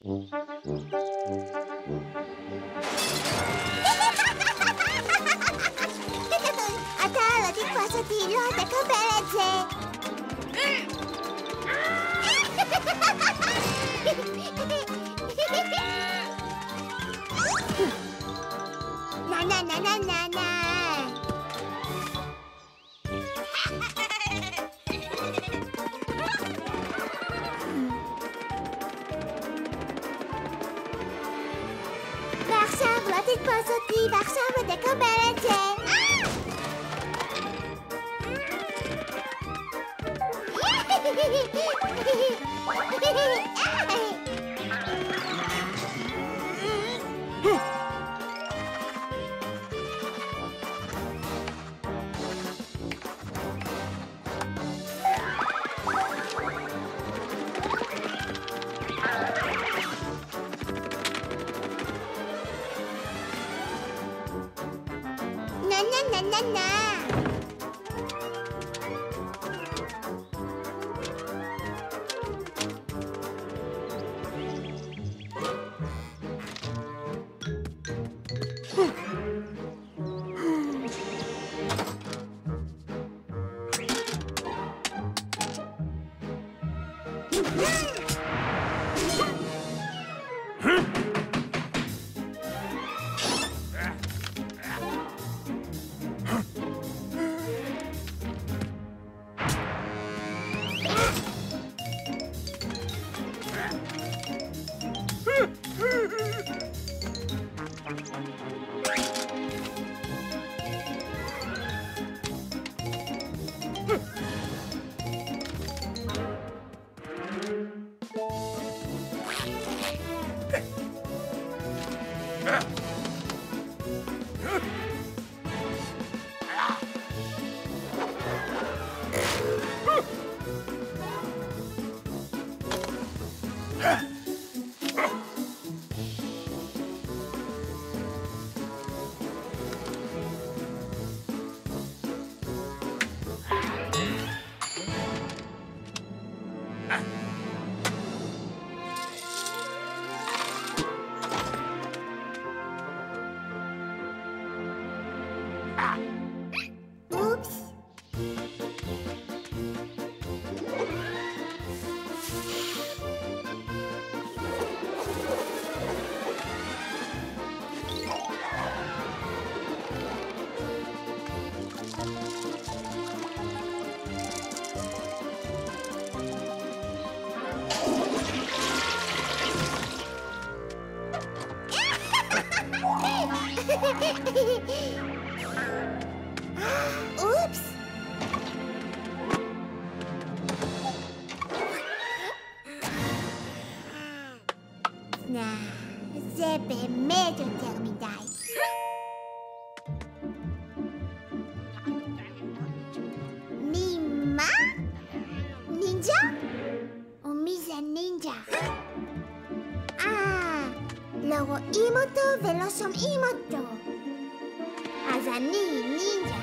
אתה לא תתפוס אותי, לא, תקבל את זה. נה נה נה נה נה נה. ועכשיו לא תתפוס אותי, ועכשיו לא תקבל את זה. Na na na na na. Oops. זה באמת יותר מדי. ממה? נינג'ה? ומי זה נינג'ה? לא רואים אותו ולא שומעים אותו. אז אני נינג'ה.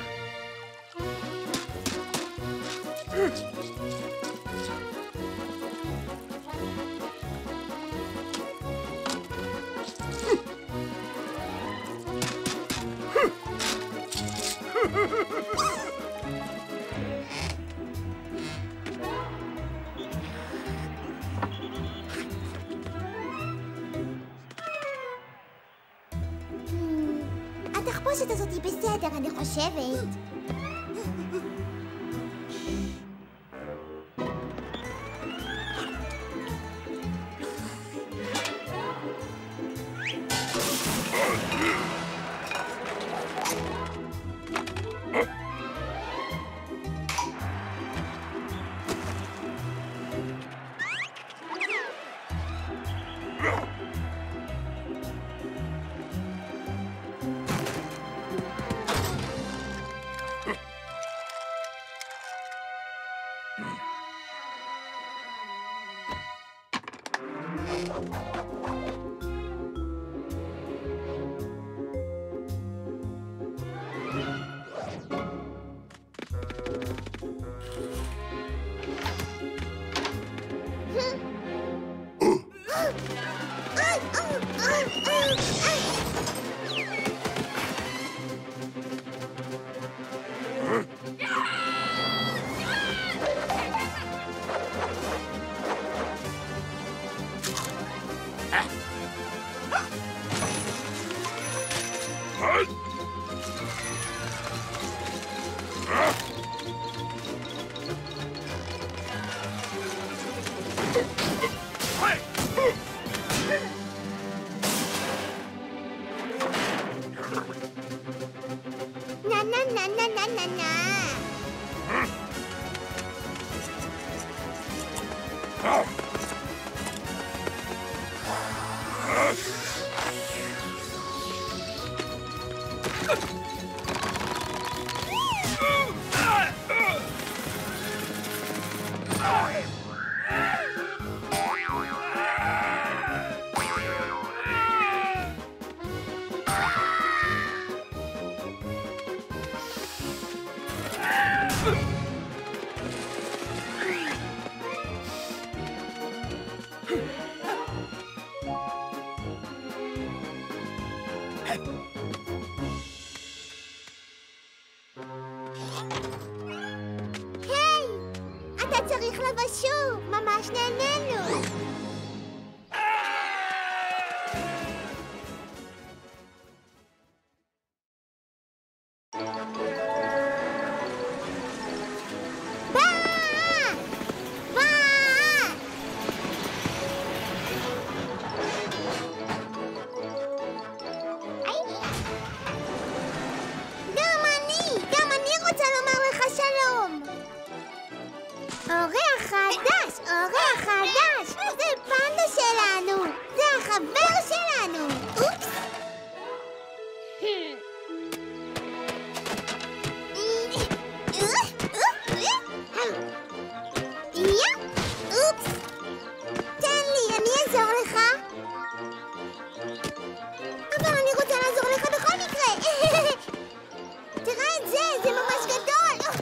התחפושת הזאת היא בסדר, אני חושבת. היי! אתה צריך לבוא שוב! ממש נהנינו! אורח חדש! אורח חדש! זה פנדה שלנו! זה החבר שלנו! אופס! אופס! תן לי, אני אעזור לך! אבל אני רוצה לעזור לך בכל מקרה! תראה את זה! זה ממש גדול!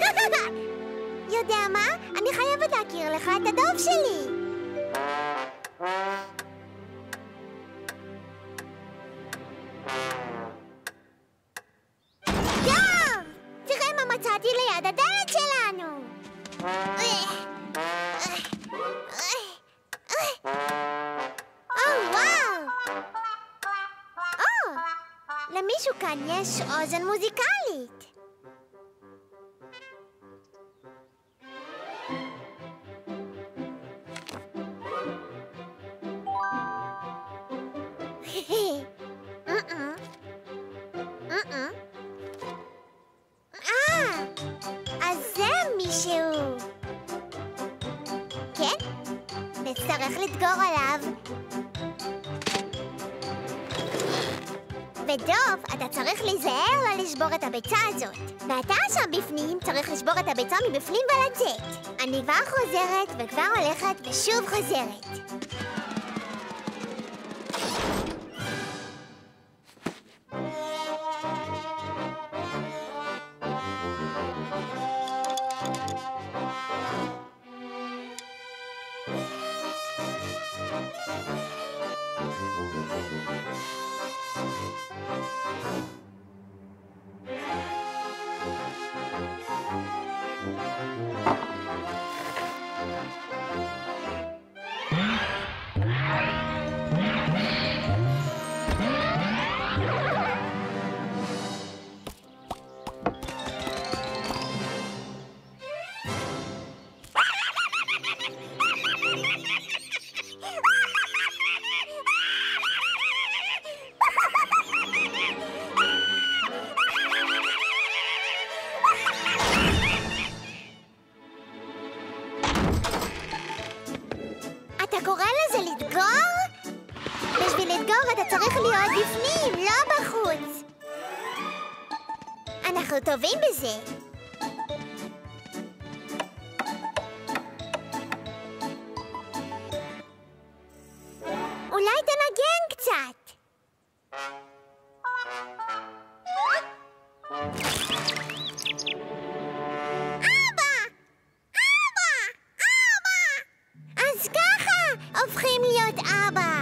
יודע מה? אני חייבת להכיר לך את הדוב שלי. דוב! תראה מה מצאתי ליד הדלת שלנו. וואו! למישהו כאן יש אוזן מוזיקלית. אז זה מישהו. כן? נצטרך לדגור עליו. ודוב, אתה צריך להיזהר לא לשבור את הביצה הזאת. ואתה שם בפנים צריך לשבור את הביצה מבפנים ולצאת. אני כבר חוזרת וכבר הולכת ושוב חוזרת. אתה קורא לזה לדגור? בשביל לדגור אתה צריך להיות בפנים, לא בחוץ. אנחנו טובים בזה. אולי תנגן קצת. אז ככה הופכים להיות אבא.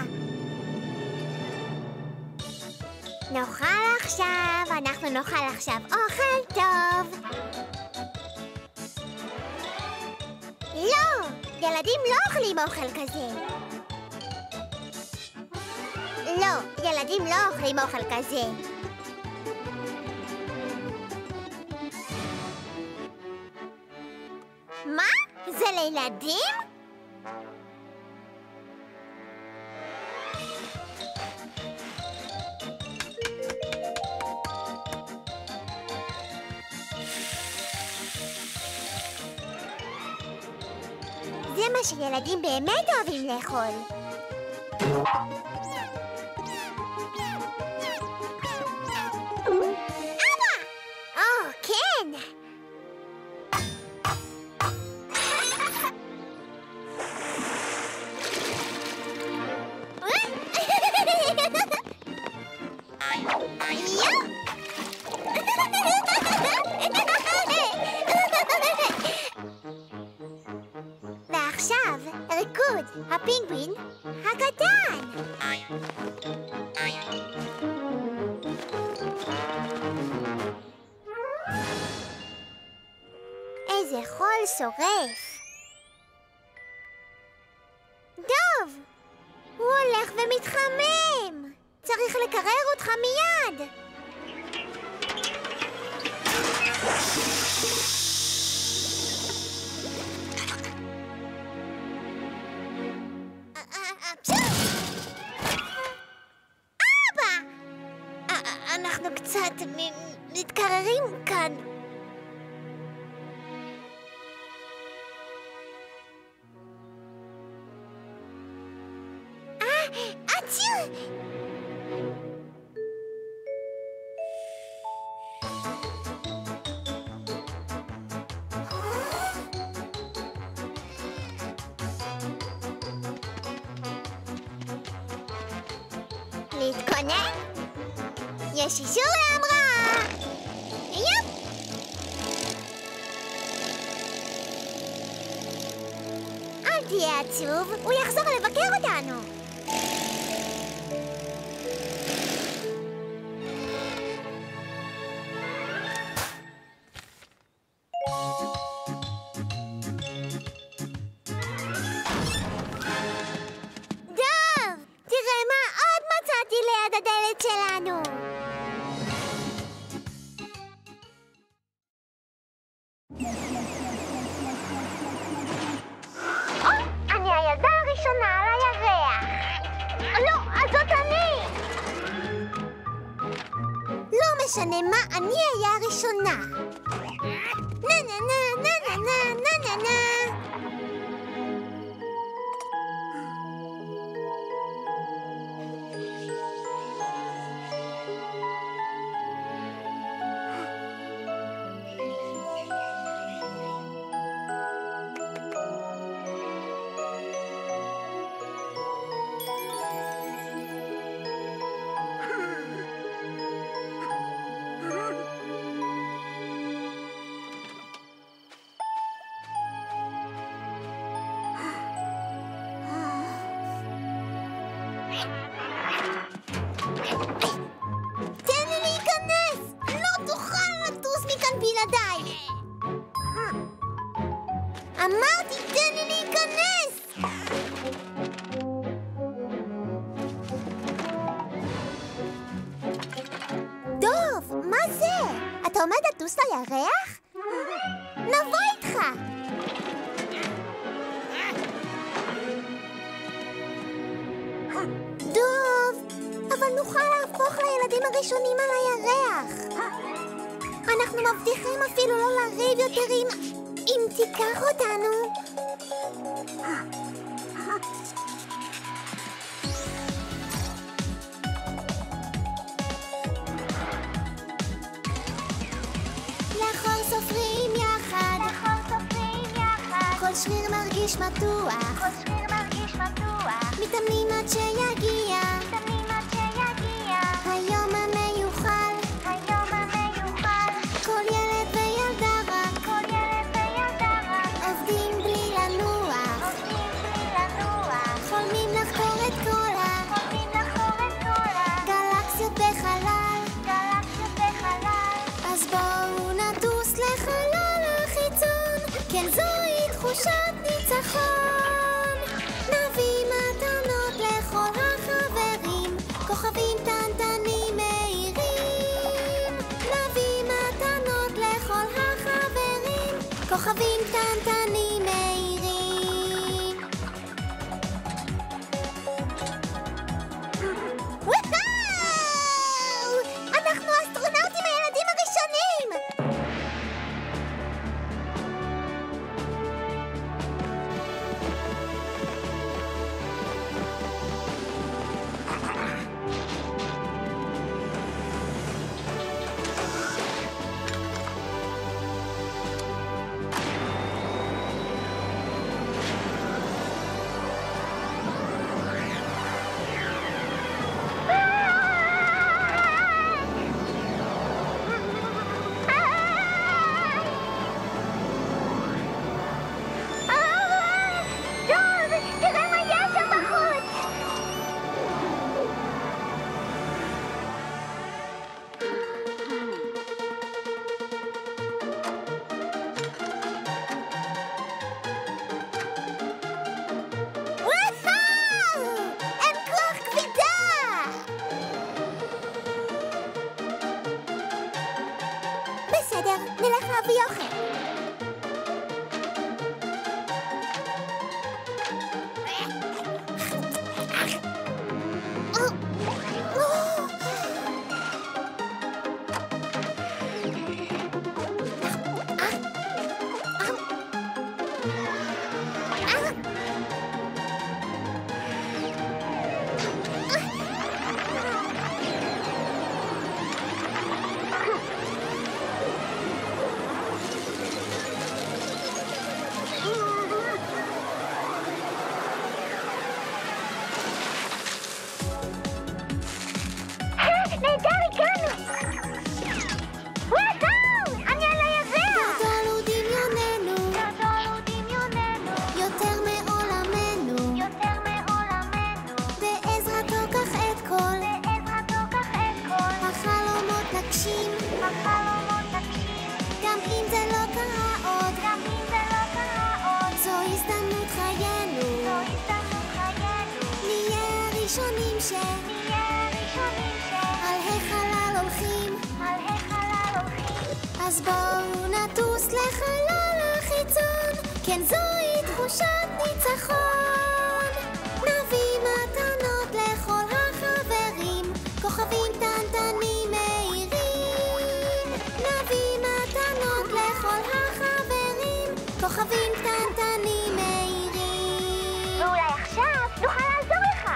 אנחנו נאכל עכשיו אוכל טוב. לא, ילדים לא אוכלים אוכל כזה. לא, ילדים לא אוכלים אוכל כזה. מה? זה לילדים? זה מה שילדים באמת אוהבים לאכול. אבא! או, כן! ועכשיו, ריקוד, הפינגווין הקטן. איזה חול שורף. דוב, הוא הולך ומתחמם. צריך לקרר אותך מיד. אבא! אנחנו קצת מתקררים כאן. אצ'ו! להתכונן? יש אישור להמראה! יופ! דוב תהיה עצוב, הוא יחזור לבקר אותנו. דוב, תראה מה עוד מצאתי ליד הדלת שלנו. אני הילדה הראשונה על הירח. לא, אז זאת אני. לא משנה מה, אני אהיה הראשונה. נה נה נה נה נה נה נה נה. תן לי להיכנס! לא תוכל לטוס מכאן בלעדיי! אמרתי, תן לי להיכנס! דוב, מה זה? אתה עומד לטוס לירח? נבוא איתך! דוב, אבל נוכל להפוך לילדים הראשונים על הירח. אנחנו מבטיחים אפילו לא לריב יותר אם תיקח אותנו. לאחור סופרים יחד, כל שריר מרגיש מתוח, מתאמנים עד שיגיע היום המיוחל, כל ילד וילדה רק עובדים בלי לנוח, חולמים לחקור את כל הגלקסיות בחלל, אז בואו נטוס לחלל החיצון, כן זוהי תחושת ניצחון. נביא מתנות לכל החברים, כוכבים קטנטנים מהירים. נביא מתנות לכל החברים, כוכבים קטנטנים מהירים. וואו! אנחנו אסטרונאוטים הילדים הראשונים! דוב, תראה מה יש שם בחוץ! וואו! אין כוח כבידה! בסדר, נלך להביא אוכל. בחלל החיצון, כן זוהי תחושת ניצחון. נביא מתנות לכל החברים, כוכבים קטנטנים מהירים. נביא מתנות לכל החברים, כוכבים קטנטנים מהירים. ואולי עכשיו נוכל לעזור לך.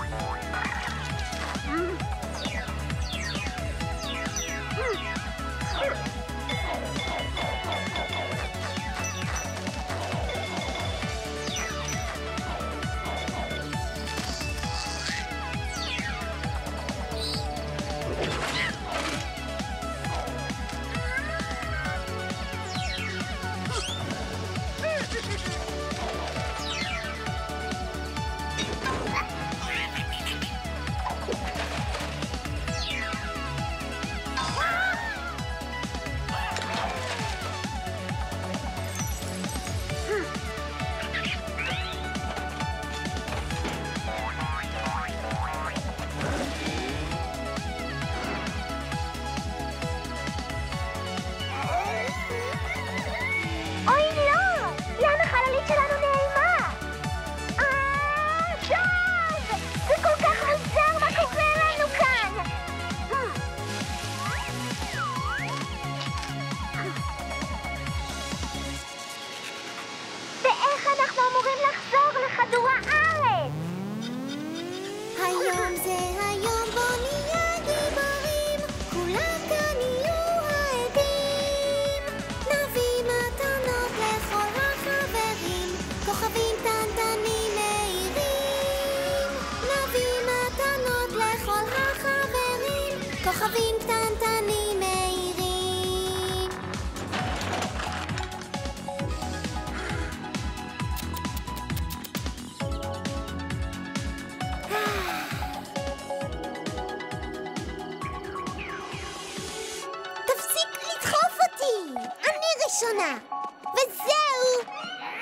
כוכבים קטנטנים מהירים. תפסיק לדחוף אותי! אני ראשונה! וזהו!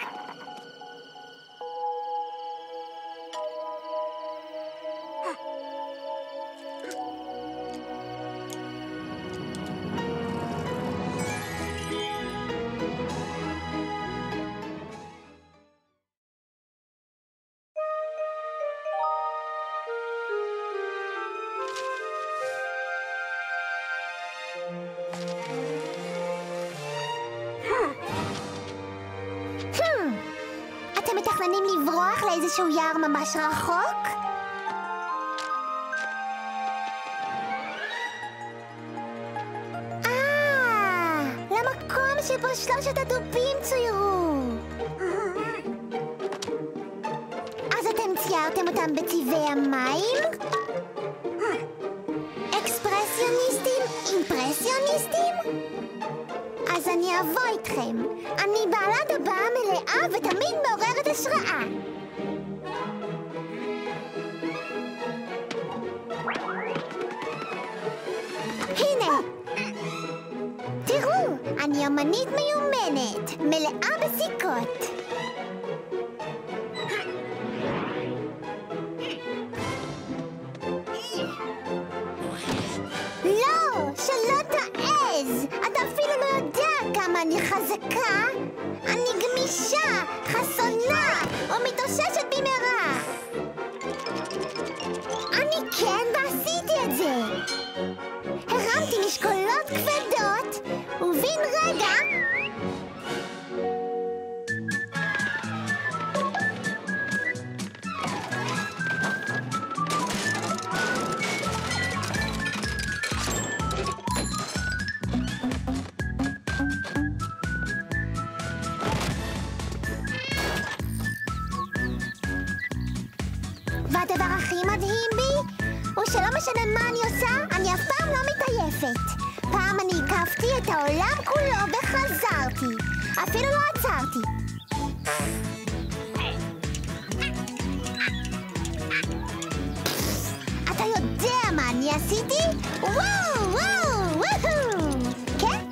אתם מתכננים לברוח לאיזשהו יער ממש רחוק? למקום שבו שלושת הדובים צוירו. אז אתם ציירתם אותם בצבעי המים? אקספרסיוניסטים? אימפרסיוניסטים? אז אני אבוא איתכם. אני בעלת הבעה מלאה ותמיד מעוררת השראה. הנה! תראו, אני אמנית מיומנת, מלאה בסיכות. לא, שלא תעז! אתה אפילו לא יודע כמה אני חזקה. אני גמישה, חסונה, ומתאוששת במהרה. אני כן ועשיתי את זה. הרמתי משקולות כבדות, ובין רגע... והדבר הכי מדהים בי הוא שלא משנה מה אני עושה, אני אף פעם לא מתעייפת. פעם אני הקפתי את העולם כולו וחזרתי. אפילו לא עצרתי. אתה יודע מה אני עשיתי? וואו, וואו, וואו! כן?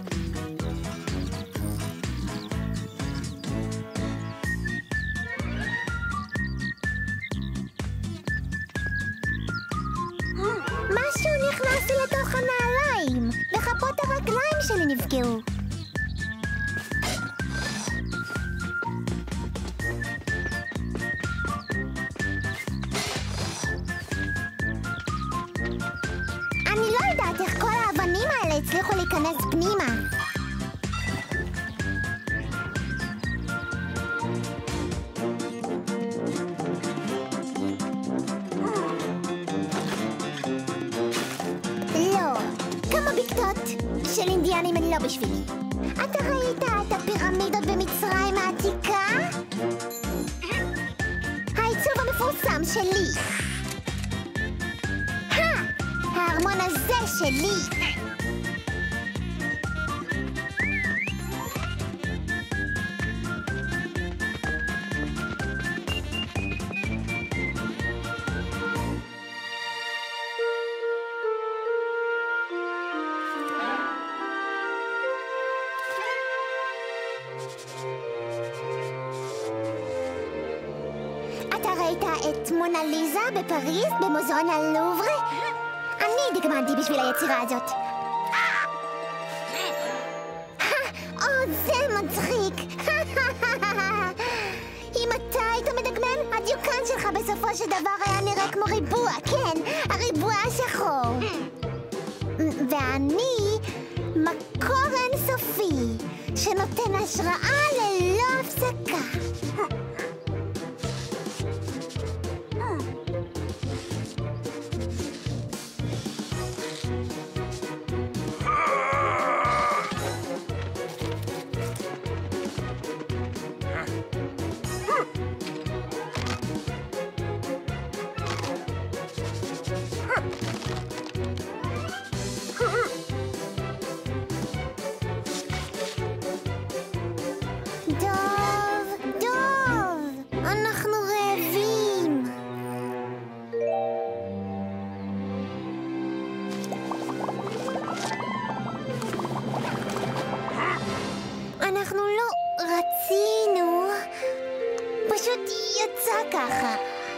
משהו נכנס לי לתוך הנעליים. לכפות הרגליים שלי נפגעו. הצליחו להיכנס פנימה. לא, כמה בקתות של אינדיאנים הן לא בשבילי. אתה ראית את הפירמידות במצרים העתיקה? העיצוב המפורסם שלי. הארמון הזה שלי. אתה ראית את מונה ליזה בפריז במוזיאון הלוברה? אני דגמנתי בשביל היצירה הזאת. זה מצחיק. אם אתה היית מדגמן, הדיוקן שלך בסופו של דבר היה נראה כמו ריבוע, כן, הריבוע השחור. ואני מקור אינסופי שנותן השראה ללא הפסקה. אנחנו לא רצינו, פשוט יצא ככה.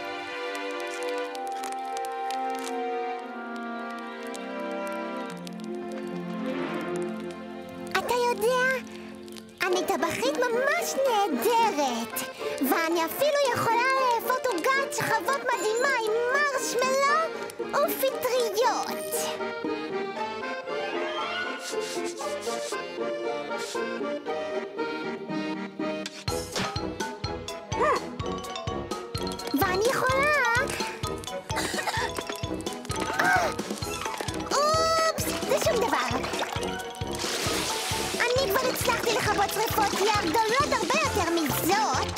אתה יודע, אני טבחית ממש נהדרת, ואני אפילו יכולה לאפות עוגת שכבות מדהימה עם מרשמלו ופטריות. ואני יכולה... אופס, זה שום דבר. אני כבר הצלחתי לכבות שריפות יער גדולות הרבה יותר מזאת.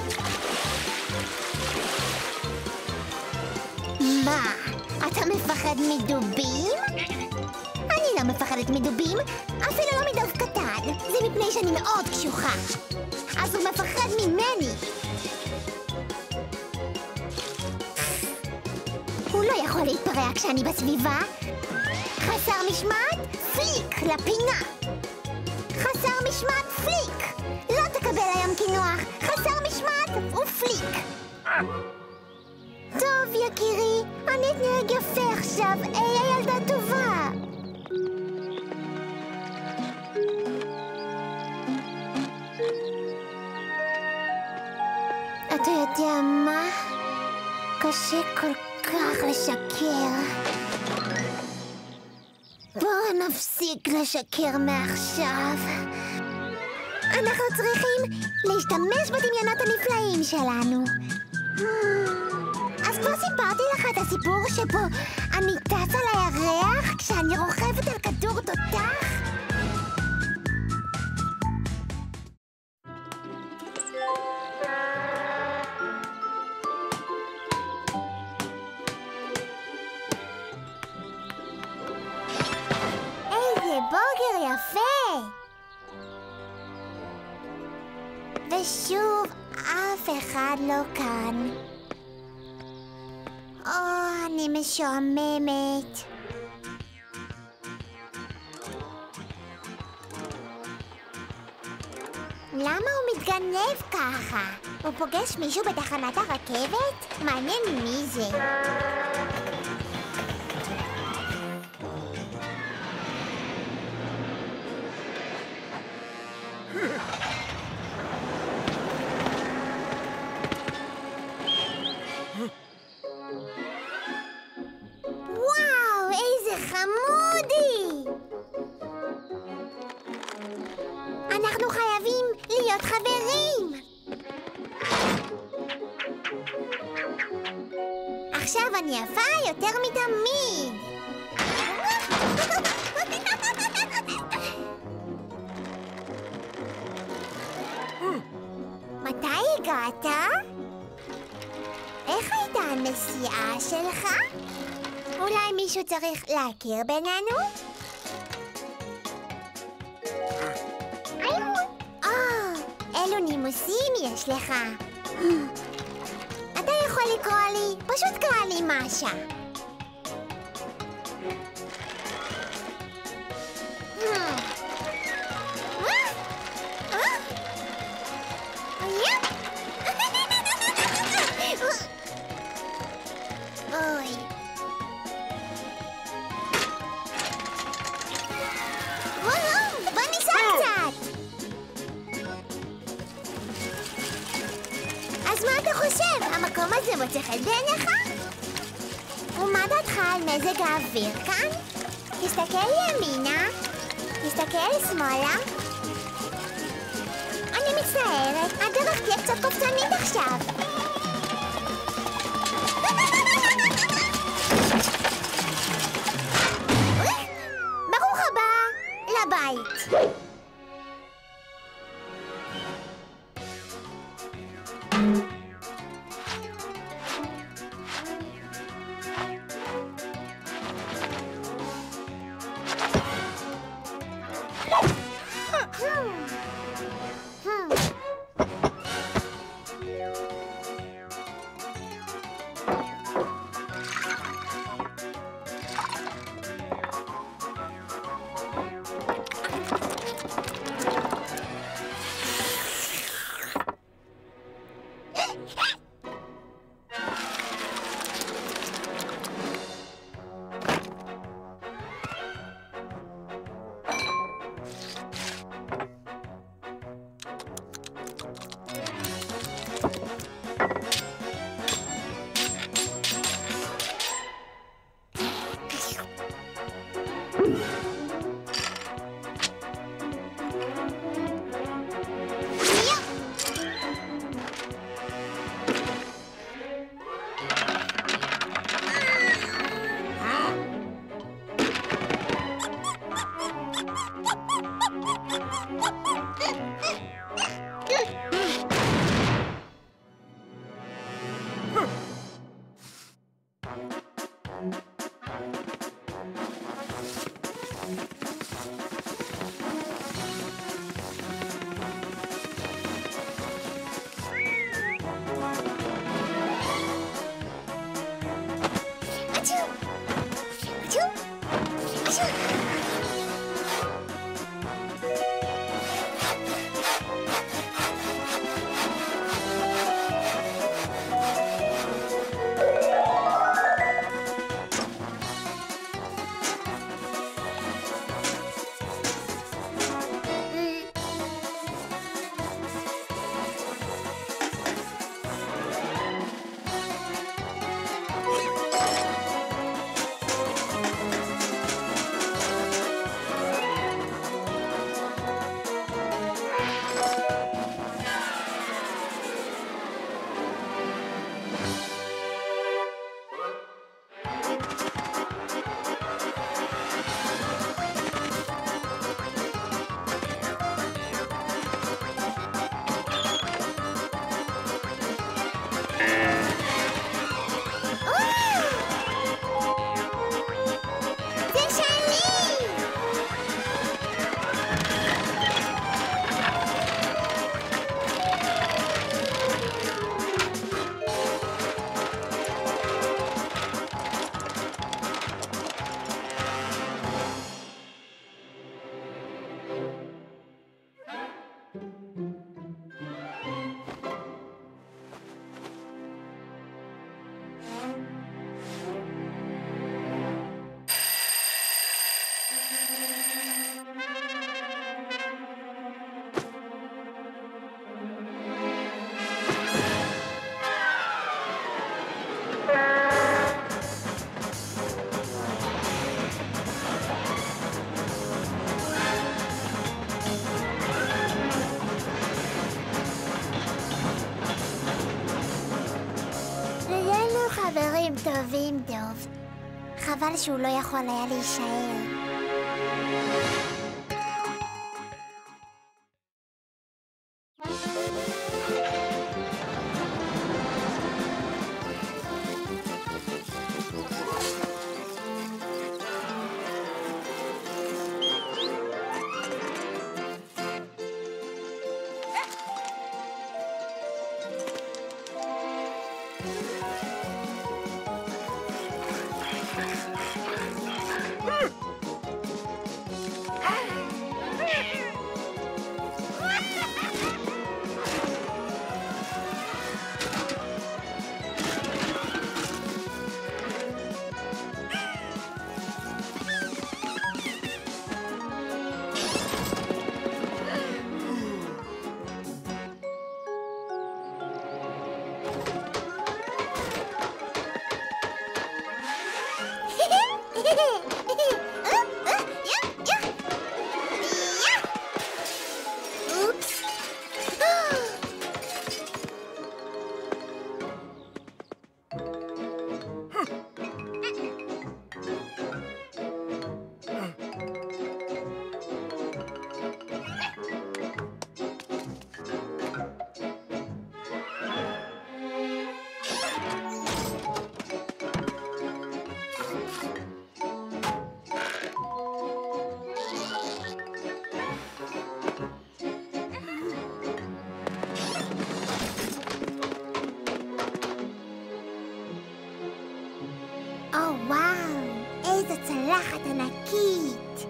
מה? אתה מפחד מדובים? אני לא מפחדת מדובים, אפילו לא מדוב קטן. זה מפני שאני מאוד קשוחה. אז הוא מפחד ממני. הוא לא יכול להתפרע כשאני בסביבה. חסר משמעת? פליק לפינה. חסר משמעת? פליק. לא תקבל היום קינוח. חסר משמעת ופליק. טוב, יקירי, אני אתנהג יפה עכשיו. אהיה ילדה טובה. אתה יודע מה? קשה כל כך לשקר. בואו נפסיק לשקר מעכשיו. אנחנו צריכים להשתמש בדמיונות הנפלאים שלנו. אז כבר סיפרתי לך את הסיפור שבו אני טס על הירח כשאני רוכבת על כדור תותח? איזה בוקר יפה! ושוב אף אחד לא כאן. אני משועממת. למה הוא מתגנב ככה? הוא פוגש מישהו בתחנת הרכבת? מעניין מי זה. וואו, איזה חמודי! אני יפה יותר מתמיד. מתי הגעת? איך הייתה הנסיעה שלך? אולי מישהו צריך להכיר בינינו? אילו נימוסים יש לך. אתה יכול לקרוא לי, פשוט קרא לי משה. אוי. בוא ניסע קצת. אז מה אתה חושב? המקום הזה מוצא חן בעיניך? ומה דעתך על מזג האוויר כאן? תסתכל ימינה, תסתכל שמאלה. אני מצטערת, הדרך תהיה קצת קופצנית עכשיו. ברוך הבא לבית. טובים, דוב. חבל שהוא לא יכול היה להישאר. וואו, איזו צלחת ענקית.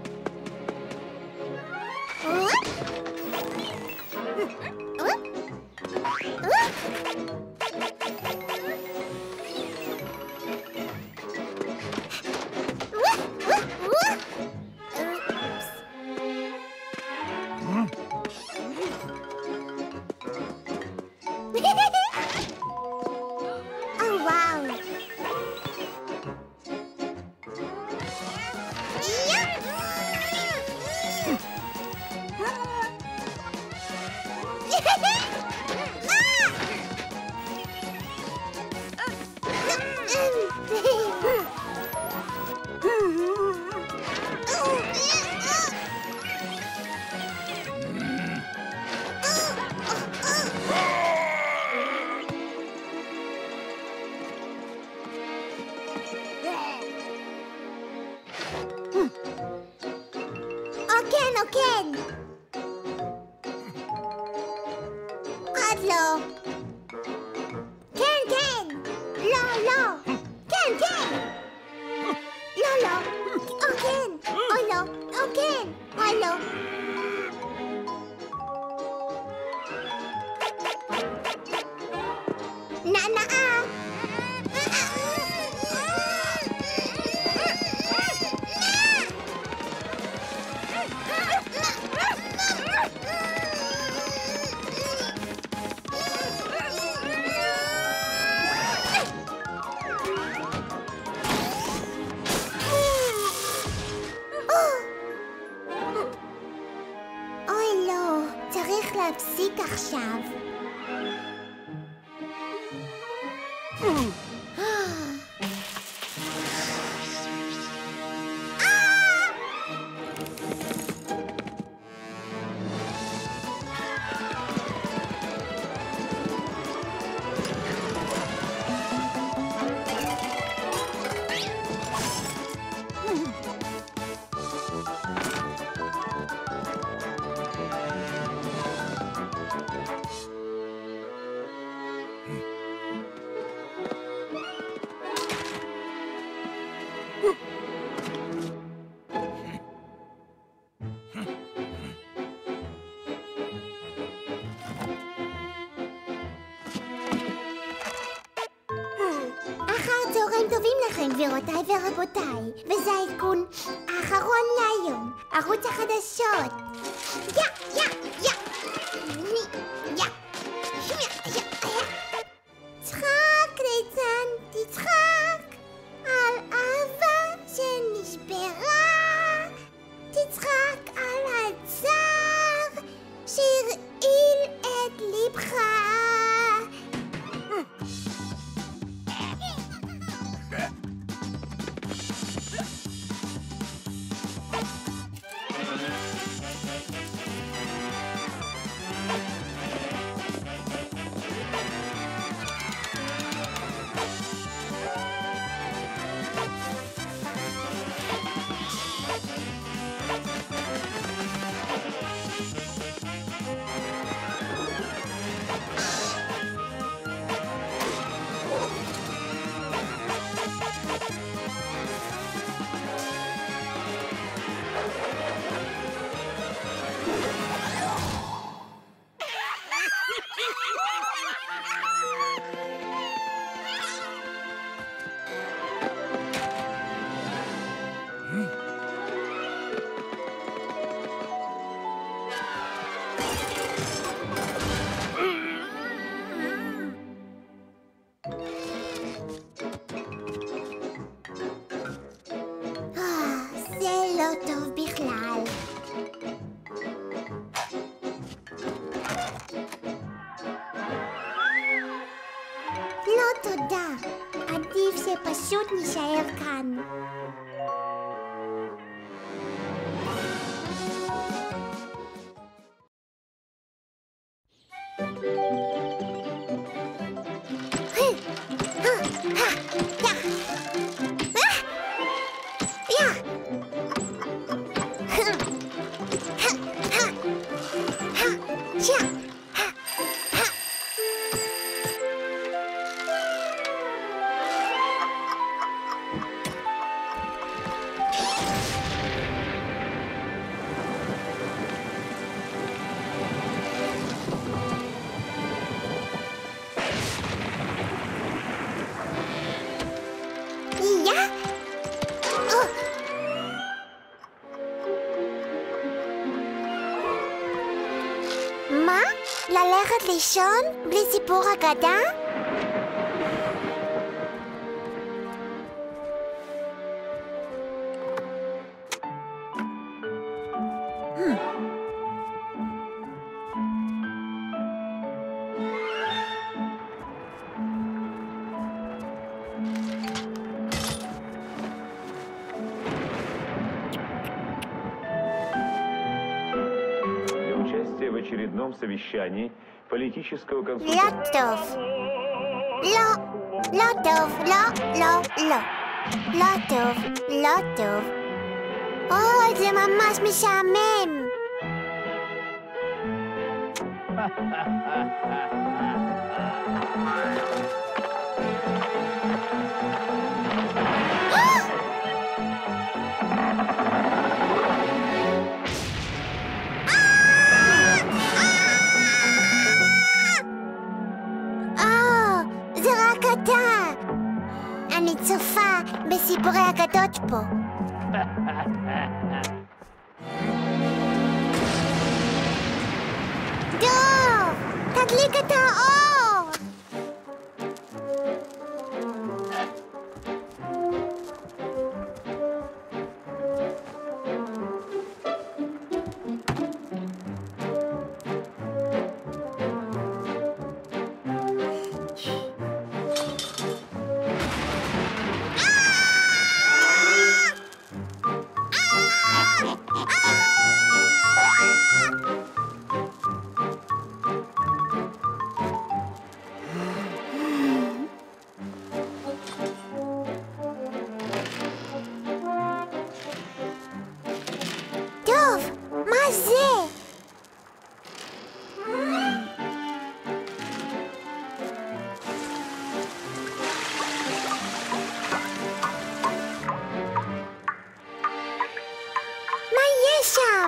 כן. עוד לא. כן, כן. לא, לא. כן, כן. לא, לא. או כן. או לא. או כן. או לא. נענעה. אוי לא, צריך להפסיק עכשיו. צהריים טובים לכם גבירותיי ורבותיי, וזה העדכון האחרון להיום, ערוץ החדשות. צחק ליצן, תצחק על אהבה שנשברה, תצחק על הצער שהרעיל את ליבך. טוב בכלל. לא תודה, עדיף שפשוט נשאר כאן. מה? ללכת לישון בלי סיפור אגדה? В очередном совещании политического לא консультанта. טוב. לא טוב, לא. לא טוב, לא טוב. אוי, זה ממש משעמם. זה רק אתה. אני צופה בסיפורי אגדות פה. דוב, תדליק את האור. דוב, מה זה? מה יש שם?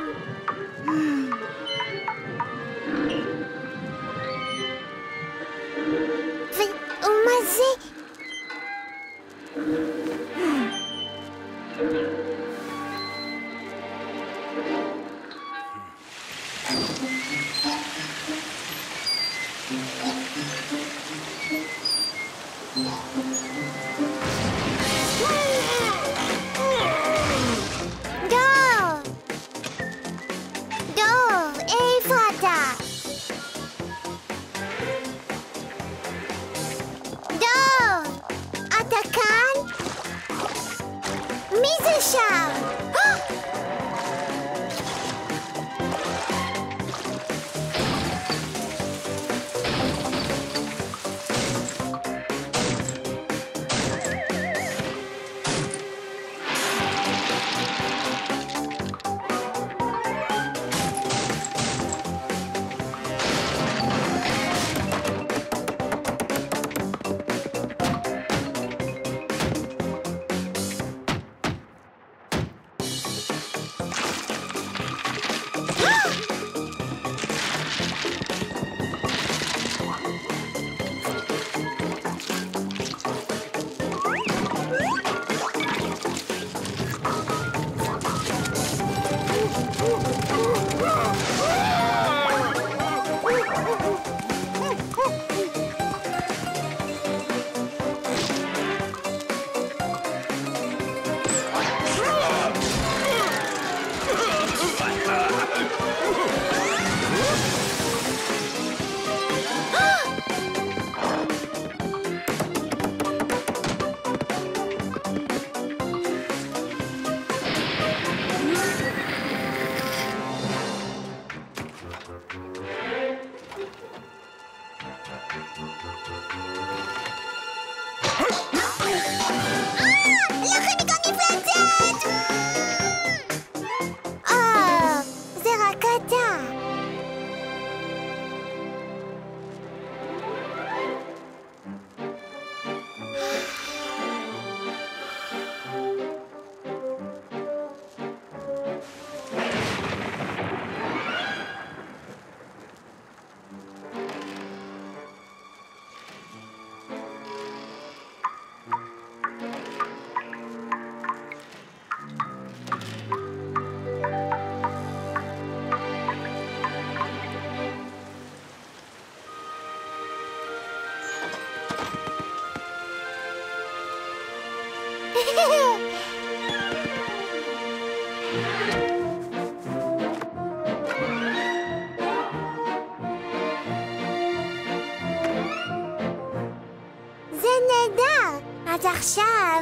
ומה זה? דוב, איפה אתה? דוב, אתה כאן? מי זה שם?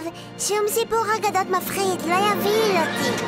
טוב, שום סיפור אגדות מפחיד לא יבהיל אותי.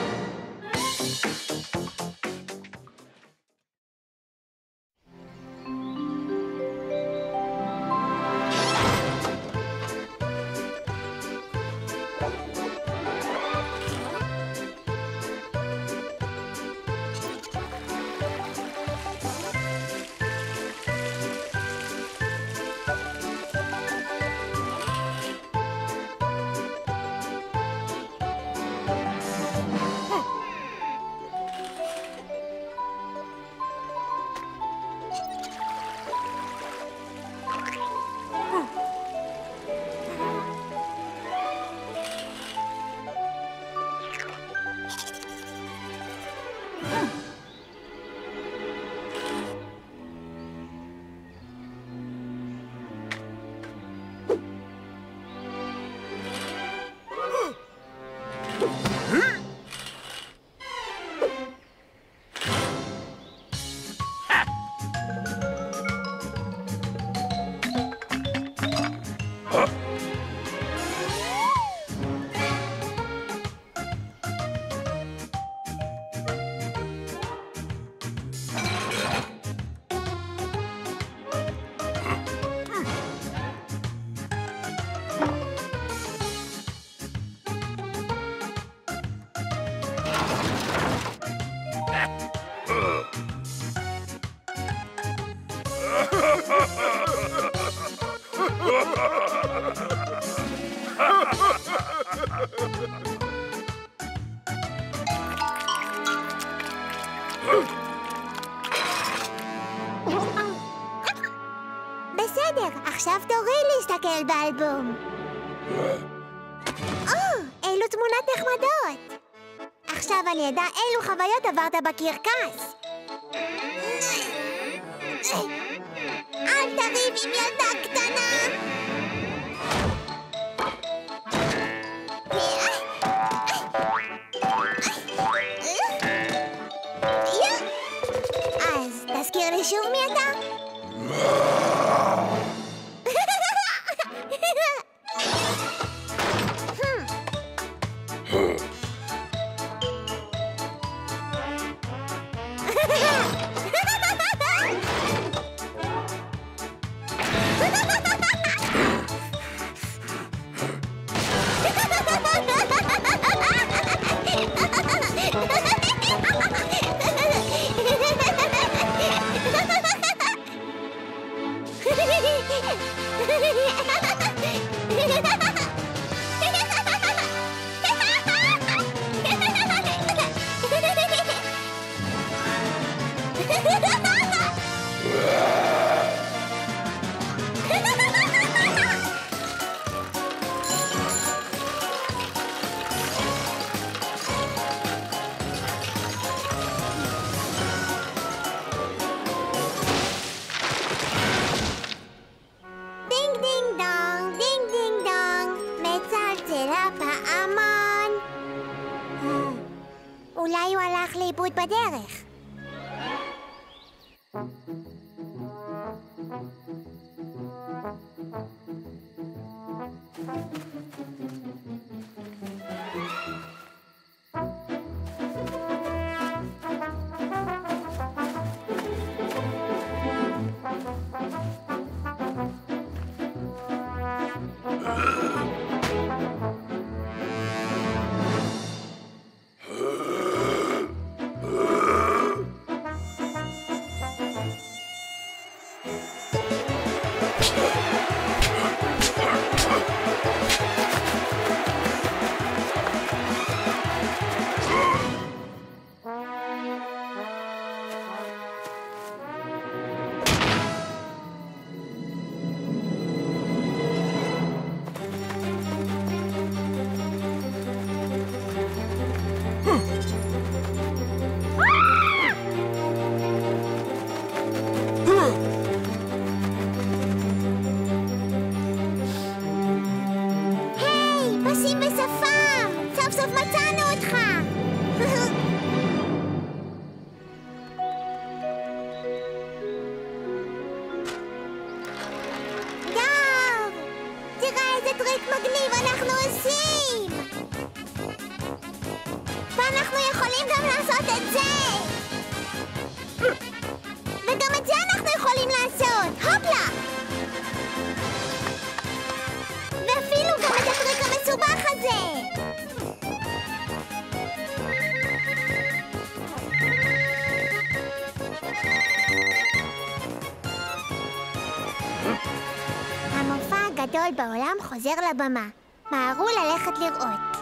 בסדר, עכשיו תורי להסתכל באלבום. אילו תמונות נחמדות. עכשיו אני אדע אילו חוויות עברת בקרקס. אל תריב עם ילדה קטנה. אז תזכיר לי שוב מי אתה? אולי הוא הלך לאיבוד בדרך. טריק מגניב אנחנו עושים! לעשות את זה! וגם את זה אנחנו יכולים לעשות! הופלה! ואפילו גם את הטריק המסובך הזה! המופע הגדול בעולם חוזר לבמה. מהרו ללכת לראות.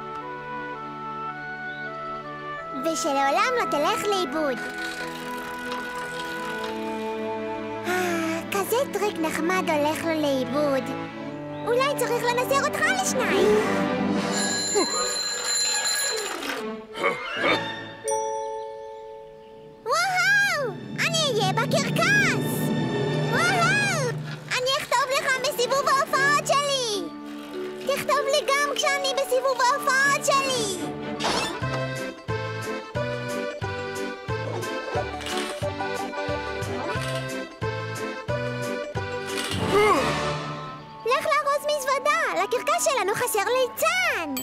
ושלעולם לא תלך לאיבוד. כזה טריק נחמד הולך לו לאיבוד. אולי צריך לנסר אותך לשניים. וואו! אני אהיה בקרקס! וואו! אני אכתוב לך מסיבוב ההופעות שלי! תכתוב לי גם כשאני בסיבוב ההופעות שלי! לך לארוז מזוודה! לקרקס שלנו חסר ליצן!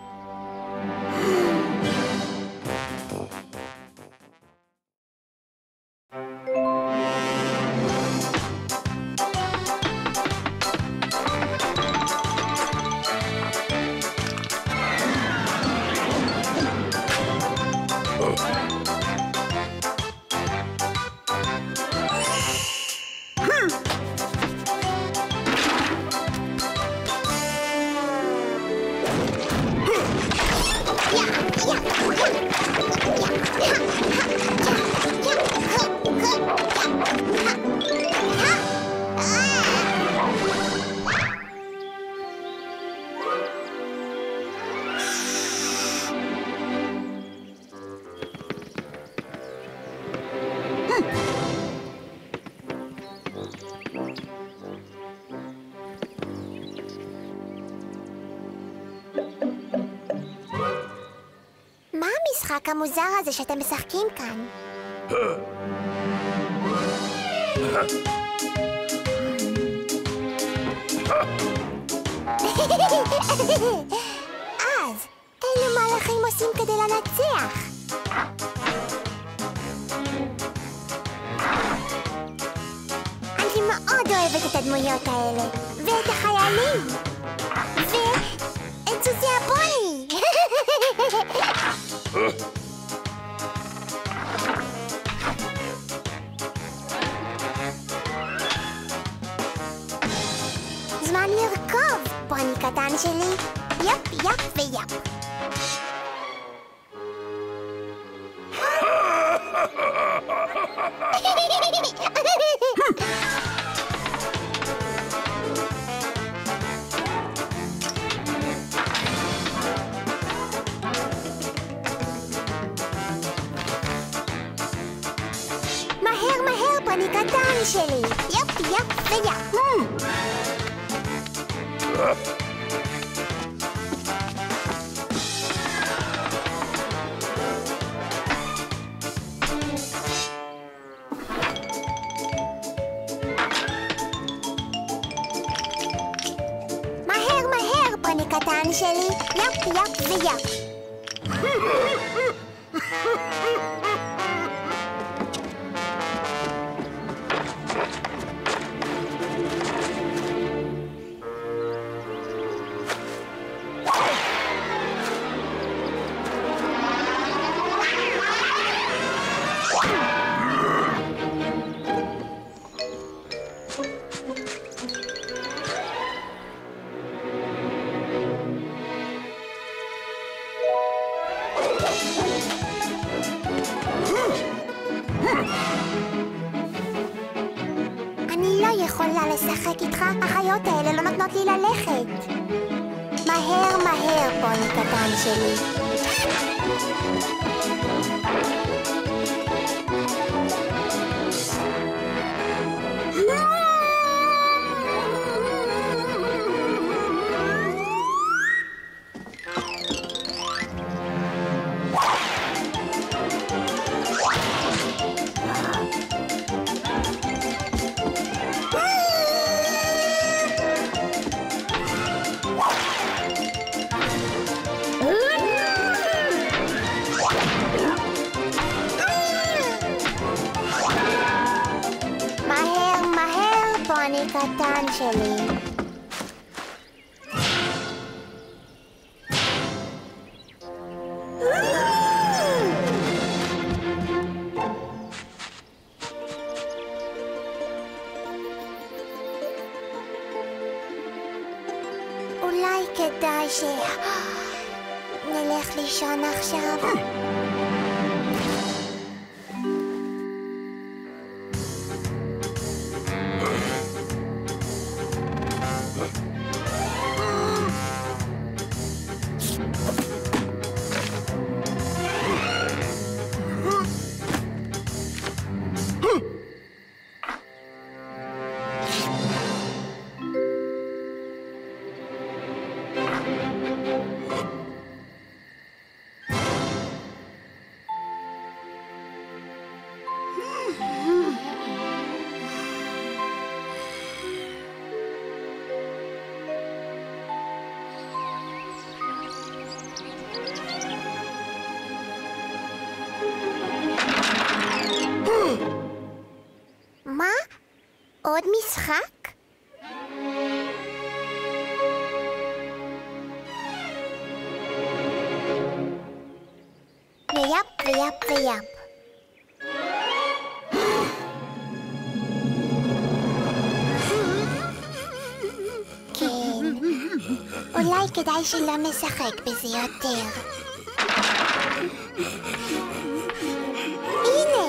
מה המשחק המוזר הזה שאתם משחקים כאן? אז, אילו מהלכים עושים כדי לנצח? אני מאוד אוהבת את הדמויות האלה, ואת החיילים, ואת סוסי הפוני. זמן לרכוב, פוני קטן שלי. יפ, יפ ויפ. מהר, מהר, פוני קטן שלי. יפ, יפ ויפ. מהר, מהר, פוני קטן שלי. יפ, יפ ויפ. אני לא יכולה לשחק איתך, החיות האלה לא נותנות לי ללכת. מהר, מהר, פוני קטן שלי. קטן שלי. אולי כדאי נלך לישון עכשיו. מה? עוד משחק? ויאפ ויאפ ויאפ. כן, אולי כדאי שלא נשחק בזה יותר. הנה!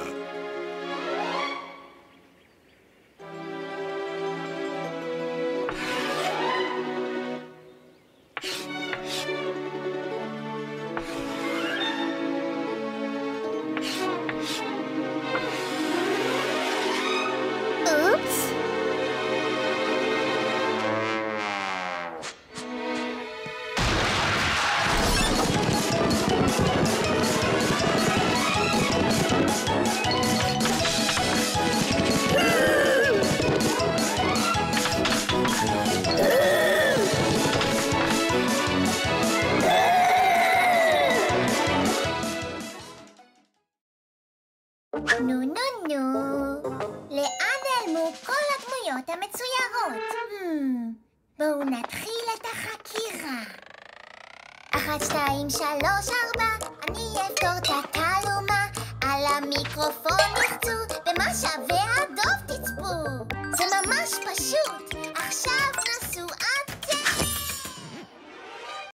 אופס! נו נו נו, לאן נעלמו כל הדמויות המצוירות? בואו נתחיל את החקירה. 1, 2, 3, 4, אני אפתור את התעלומה. על המיקרופון לחצו, במה שווה הדוב תצפו. זה ממש פשוט, עכשיו